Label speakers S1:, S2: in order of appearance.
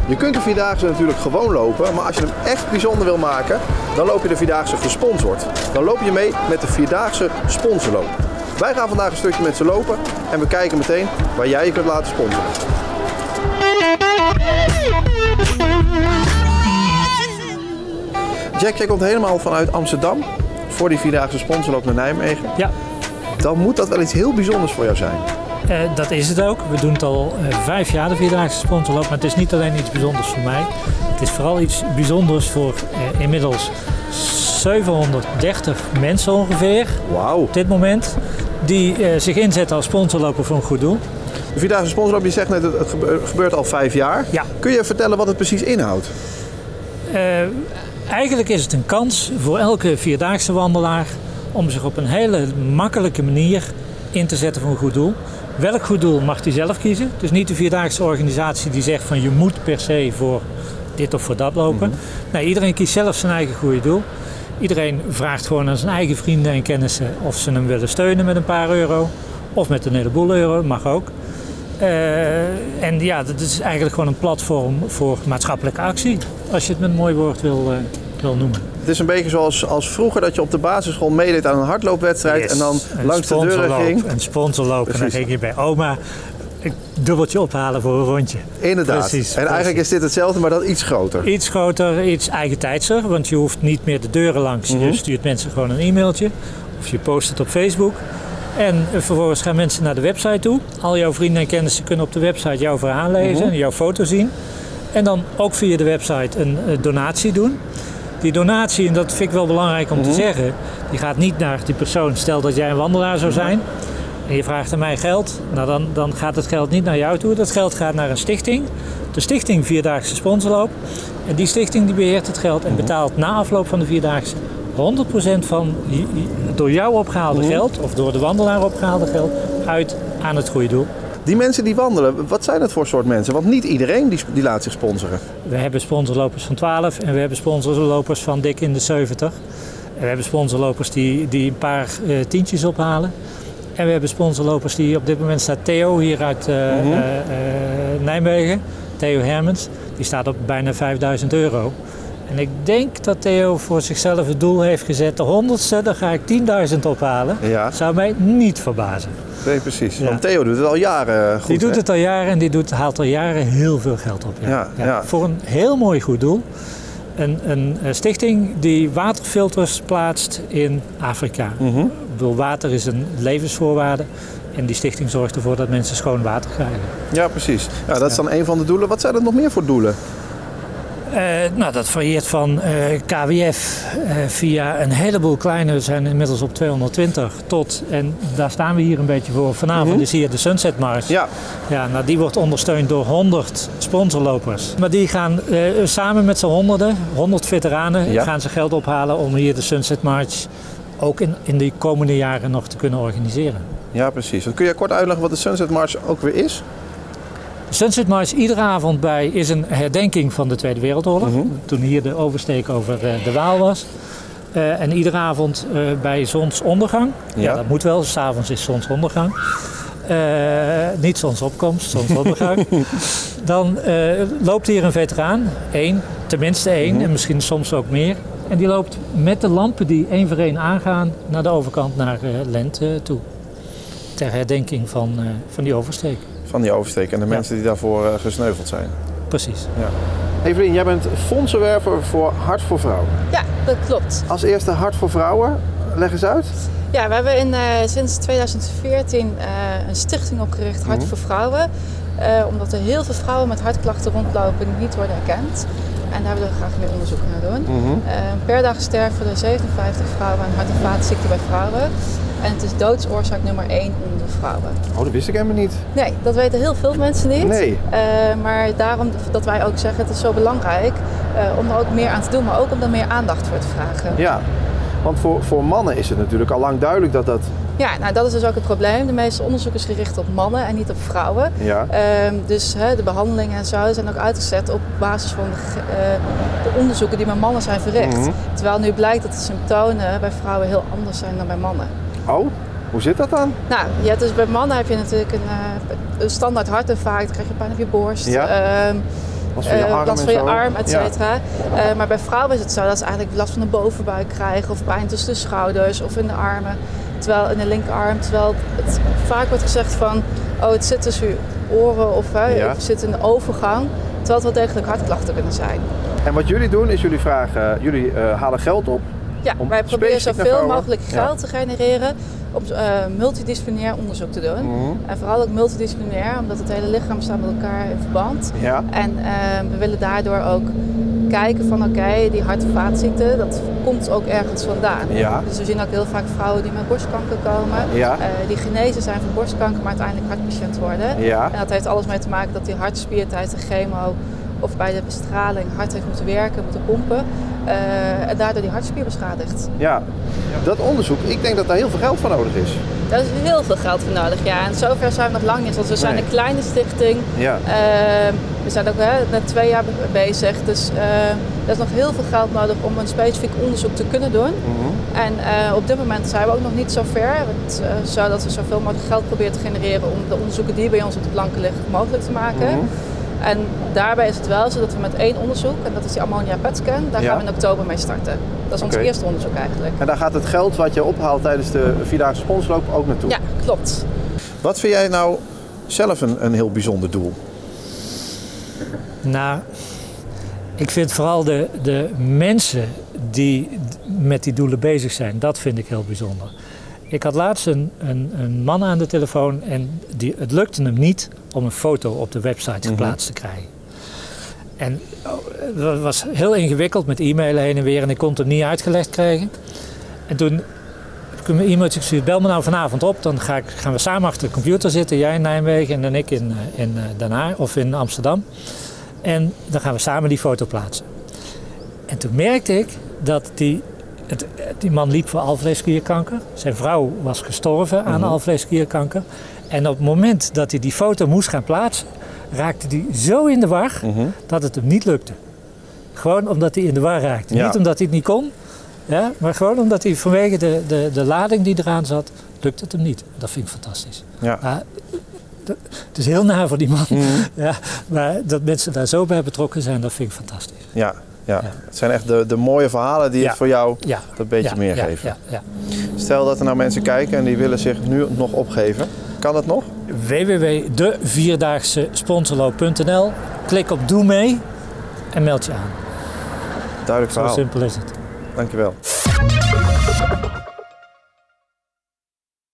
S1: Je kunt de Vierdaagse natuurlijk gewoon lopen, maar als je hem echt bijzonder wil maken, dan loop je de Vierdaagse gesponsord. Dan loop je mee met de Vierdaagse sponsorloop. Wij gaan vandaag een stukje met ze lopen en we kijken meteen waar jij je kunt laten sponsoren. Jack, jij komt helemaal vanuit Amsterdam voor die Vierdaagse sponsorloop naar Nijmegen.
S2: Ja.
S1: Dan moet dat wel iets heel bijzonders voor jou zijn.
S2: Dat is het ook. We doen het al 5 jaar, de Vierdaagse sponsorloop. Maar het is niet alleen iets bijzonders voor mij. Het is vooral iets bijzonders voor inmiddels 730 mensen ongeveer.
S1: Wauw.
S2: Op dit moment. Die zich inzetten als sponsorloper voor een goed doel.
S1: De Vierdaagse sponsorloop, je zegt net, het gebeurt al 5 jaar.
S2: Ja.
S1: Kun je vertellen wat het precies inhoudt?
S2: Eigenlijk is het een kans voor elke Vierdaagse wandelaar om zich op een hele makkelijke manier in te zetten voor een goed doel. Welk goed doel mag hij zelf kiezen? Dus niet de Vierdaagse organisatie die zegt van je moet per se voor dit of voor dat lopen. Nee, iedereen kiest zelf zijn eigen goede doel. Iedereen vraagt gewoon aan zijn eigen vrienden en kennissen of ze hem willen steunen met een paar euro. Of met een heleboel euro, mag ook. En ja, dat is eigenlijk gewoon een platform voor maatschappelijke actie. Als je het met een mooi woord wil noemen.
S1: Het is een beetje zoals vroeger dat je op de basisschool meedeed aan een hardloopwedstrijd. Yes. En dan langs de deuren ging.
S2: Een sponsorloop. En dan ging je bij oma een dubbeltje ophalen voor een rondje.
S1: Inderdaad.
S2: Precies,
S1: en eigenlijk is dit hetzelfde, maar dan iets groter.
S2: Iets groter, iets eigentijdser. Want je hoeft niet meer de deuren langs. Je stuurt mensen gewoon een e-mailtje. Of je post het op Facebook. En vervolgens gaan mensen naar de website toe. Al jouw vrienden en kennissen kunnen op de website jouw verhaal lezen en jouw foto zien. En dan ook via de website een donatie doen. Die donatie, en dat vind ik wel belangrijk om te zeggen, die gaat niet naar die persoon. Stel dat jij een wandelaar zou zijn en je vraagt aan mij geld. Nou, dan gaat het geld niet naar jou toe. Dat geld gaat naar een stichting. De stichting Vierdaagse Sponsorloop. En die stichting die beheert het geld en betaalt na afloop van de Vierdaagse 100% van door jou opgehaalde geld, of door de wandelaar opgehaalde geld, uit aan het goede doel.
S1: Die mensen die wandelen, wat zijn dat voor soort mensen? Want niet iedereen die laat zich sponsoren.
S2: We hebben sponsorlopers van 12 en we hebben sponsorlopers van dik in de 70. En we hebben sponsorlopers die een paar tientjes ophalen. En we hebben sponsorlopers die op dit moment staat Theo hier uit Nijmegen. Theo Hermans, die staat op bijna €5.000. En ik denk dat Theo voor zichzelf het doel heeft gezet, de 100ste, dan ga ik 10.000 ophalen.
S1: Ja.
S2: Zou mij niet verbazen.
S1: Nee, precies.
S2: Ja.
S1: Want Theo doet het al jaren goed.
S2: Die doet het al jaren en die haalt al jaren heel veel geld op.
S1: Ja.
S2: Voor een heel mooi goed doel. Een stichting die waterfilters plaatst in Afrika. Ik bedoel, water is een levensvoorwaarde. En die stichting zorgt ervoor dat mensen schoon water krijgen.
S1: Ja, precies. Ja, dat is dan een van de doelen. Wat zijn er nog meer voor doelen?
S2: Nou, dat varieert van KWF via een heleboel kleine, we zijn inmiddels op 220, tot, en daar staan we hier een beetje voor, vanavond is hier de Sunset March.
S1: Ja.
S2: Ja, nou, die wordt ondersteund door 100 sponsorlopers. Maar die gaan samen met z'n 100 veteranen, gaan ze geld ophalen om hier de Sunset March ook in de komende jaren nog te kunnen organiseren.
S1: Ja, precies. Kun je kort uitleggen wat de Sunset March ook weer is?
S2: De Sunset March iedere avond bij is een herdenking van de Tweede Wereldoorlog. Toen hier de oversteek over de Waal was. En iedere avond bij zonsondergang. Ja, dat moet wel. 's Avonds is zonsondergang. Niet zonsopkomst, zonsondergang. Dan loopt hier een veteraan. Tenminste één. En misschien soms ook meer. En die loopt met de lampen die één voor één aangaan naar de overkant naar Lent toe. Ter herdenking van die oversteek.
S1: Van die oversteek en de mensen die daarvoor gesneuveld zijn.
S2: Precies.
S1: Ja. Evelien, jij bent fondsenwerver voor Hart voor Vrouwen.
S3: Ja, dat klopt.
S1: Als eerste Hart voor Vrouwen, leg eens uit.
S3: Ja, we hebben sinds 2014 een stichting opgericht, Hart voor Vrouwen. Omdat er heel veel vrouwen met hartklachten rondlopen die niet worden erkend. En daar willen we graag meer onderzoek naar doen. Per dag sterven er 57 vrouwen aan hart- en vaatziekten bij vrouwen. En het is doodsoorzaak nummer 1 onder vrouwen.
S1: Oh, dat wist ik helemaal niet.
S3: Nee, dat weten heel veel mensen niet.
S1: Nee.
S3: Maar daarom dat wij ook zeggen, het is zo belangrijk om er ook meer aan te doen, maar ook om er meer aandacht voor te vragen.
S1: Ja, want voor mannen is het natuurlijk al lang duidelijk dat dat...
S3: Ja, nou dat is dus ook het probleem. De meeste onderzoek is gericht op mannen en niet op vrouwen.
S1: Ja.
S3: Dus de behandelingen en zo zijn ook uitgezet op basis van de onderzoeken die bij mannen zijn verricht. Terwijl nu blijkt dat de symptomen bij vrouwen heel anders zijn dan bij mannen.
S1: Oh, hoe zit dat dan?
S3: Nou, ja, dus bij mannen heb je natuurlijk een standaard hartinfarct, dan krijg je pijn op je borst.
S1: Ja. Last van je arm
S3: last van
S1: en
S3: je
S1: zo.
S3: arm, et cetera. Maar bij vrouwen is het zo dat ze eigenlijk last van de bovenbuik krijgen of pijn tussen de schouders of in de armen. Terwijl in de linkerarm, terwijl het vaak wordt gezegd van, oh het zit tussen je oren of het zit in de overgang. Terwijl het wel degelijk hartklachten kunnen zijn.
S1: En wat jullie doen is jullie halen geld op.
S3: Ja, wij proberen zoveel mogelijk geld te genereren om multidisciplinair onderzoek te doen. En vooral ook multidisciplinair, omdat het hele lichaam staat met elkaar in verband.
S1: Ja.
S3: En we willen daardoor ook kijken van oké, die hart- en vaatziekte, dat komt ook ergens vandaan.
S1: Ja.
S3: Dus we zien ook heel vaak vrouwen die met borstkanker komen, die genezen zijn van borstkanker, maar uiteindelijk hartpatiënt worden.
S1: Ja.
S3: En dat heeft alles mee te maken dat die hartspier tijdens de chemo of bij de bestraling hard heeft moeten werken, moeten pompen. En daardoor die hartspier beschadigt.
S1: Ja, dat onderzoek, ik denk dat daar heel veel geld voor nodig is.
S3: Daar is heel veel geld voor nodig, ja. En zover zijn we nog lang niet, want we zijn een kleine stichting.
S1: Ja.
S3: We zijn ook net 2 jaar bezig, dus er is nog heel veel geld nodig om een specifiek onderzoek te kunnen doen. En op dit moment zijn we ook nog niet zo ver, zodat we zoveel mogelijk geld proberen te genereren om de onderzoeken die bij ons op de planken liggen mogelijk te maken. En daarbij is het wel zo dat we met 1 onderzoek, en dat is die ammonia PET-scan, daar gaan we in oktober mee starten. Dat is ons eerste onderzoek eigenlijk.
S1: En daar gaat het geld wat je ophaalt tijdens de Vierdaagse Sponsloop ook naartoe?
S3: Ja, klopt.
S1: Wat vind jij nou zelf een heel bijzonder doel?
S2: Nou, ik vind vooral de mensen die met die doelen bezig zijn, dat vind ik heel bijzonder. Ik had laatst een man aan de telefoon en het lukte hem niet om een foto op de website geplaatst te krijgen. En dat was heel ingewikkeld met e-mailen heen en weer en ik kon het hem niet uitgelegd krijgen. En toen heb ik hem een e-mailtje gestuurd, bel me nou vanavond op, dan gaan we samen achter de computer zitten, jij in Nijmegen en dan ik in Den Haag of in Amsterdam. En dan gaan we samen die foto plaatsen. En toen merkte ik dat die man liep voor alvleesklierkanker. Zijn vrouw was gestorven aan alvleesklierkanker. En op het moment dat hij die foto moest gaan plaatsen, raakte hij zo in de war dat het hem niet lukte. Gewoon omdat hij in de war raakte. Ja. Niet omdat hij het niet kon, maar gewoon omdat hij vanwege de lading die eraan zat, lukte het hem niet. Dat vind ik fantastisch. Ja. Het is heel naar voor die man. Maar dat mensen daar zo bij betrokken zijn, dat vind ik fantastisch.
S1: Ja. Het zijn echt de mooie verhalen die het voor jou dat beetje meer geven.
S2: Ja.
S1: Stel dat er nou mensen kijken en die willen zich nu nog opgeven. Kan dat nog?
S2: www.devierdaagse-sponsorloop.nl. Klik op Doe mee en meld je aan.
S1: Duidelijk verhaal.
S2: Zo simpel is het.
S1: Dankjewel.